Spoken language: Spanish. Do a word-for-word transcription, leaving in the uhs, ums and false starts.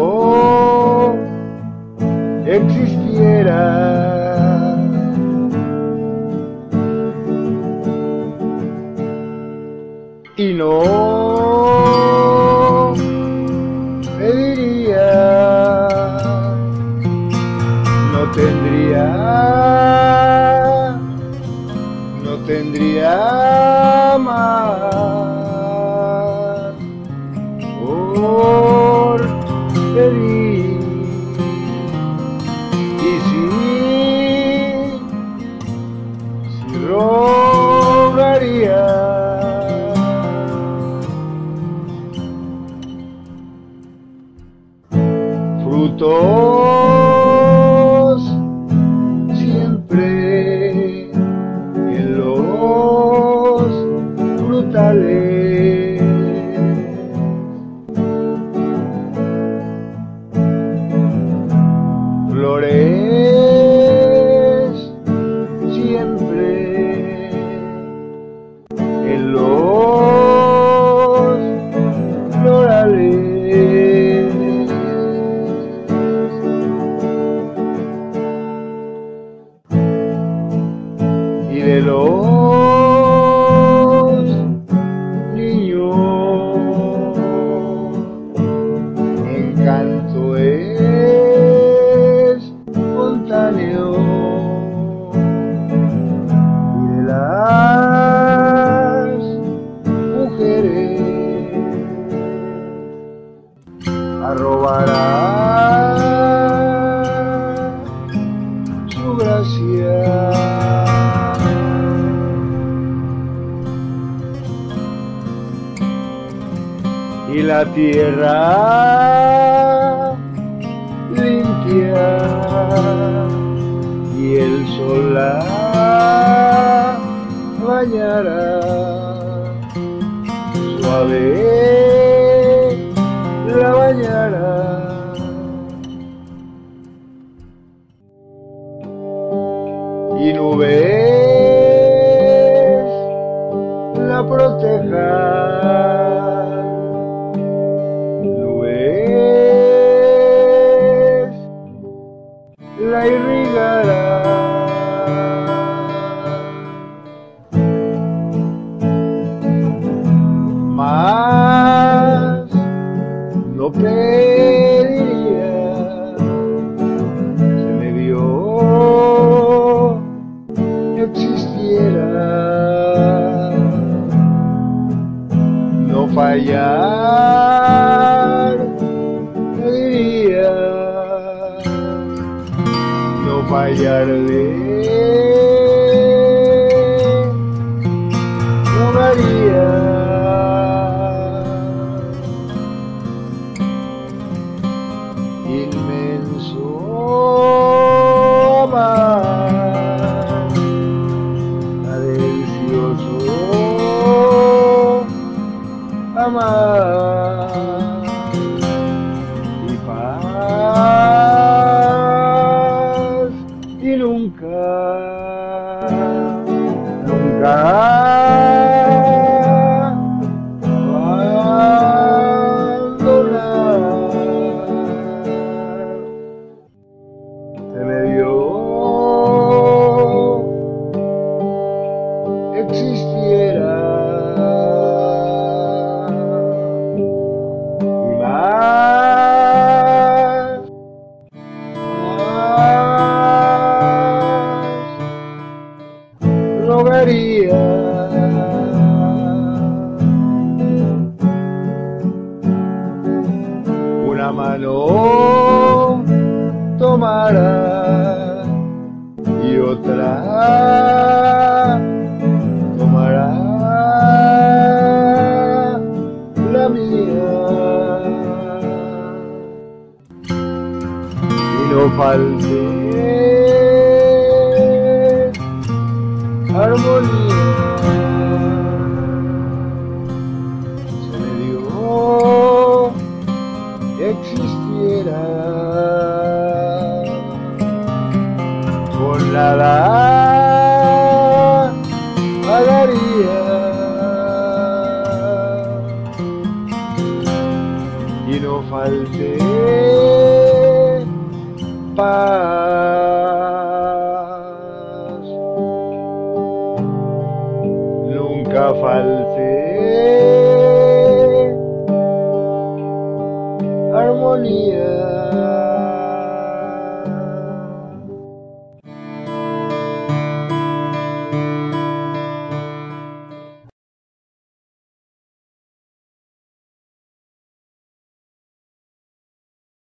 no existiera. Y no pediría, no tendría, no tendría más por pedir. Y si, si rogaría, frutos siempre en los frutales, flores siempre en los florales. Y de los niños encanto es espontáneo, y de las mujeres arrobará su gracia. Y la tierra limpia y el sol la bañará, suave la bañará. Y nubes la protejan, la irrigará, mas no pediría, se me dio, existiera, no fallar, pediría, no fallarle, jugaría. Inmenso amar, delicioso amar y paz. Y nunca, nunca abandonar. Se me dio, existiera, y más, rogaría. Una mano tomará y otra tomará la mía, y no falte armonía. Se me dio, existiera, con nada pagaría, y no no falte paz, nunca falte armonía.